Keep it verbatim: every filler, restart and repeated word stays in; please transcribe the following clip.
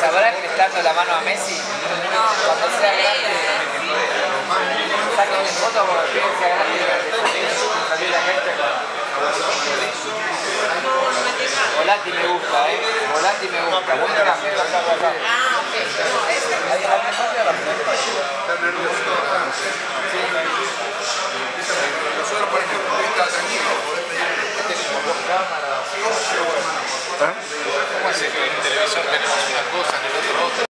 ¿Sabrás prestando la mano a Messi? No, Cuando sea grande, saquen foto porque quieren que sea grande y salir la gente con... Volati me gusta, eh. Volati me gusta. Buen cambio. Ah, ok. No, este no Ahí, está. ahí, Está nervioso. Nosotros, por ejemplo, está tranquilo. tenemos dos cámaras. ¿Eh? ¿Cómo hace que en televisión tenemos una cosa, en el otro otra?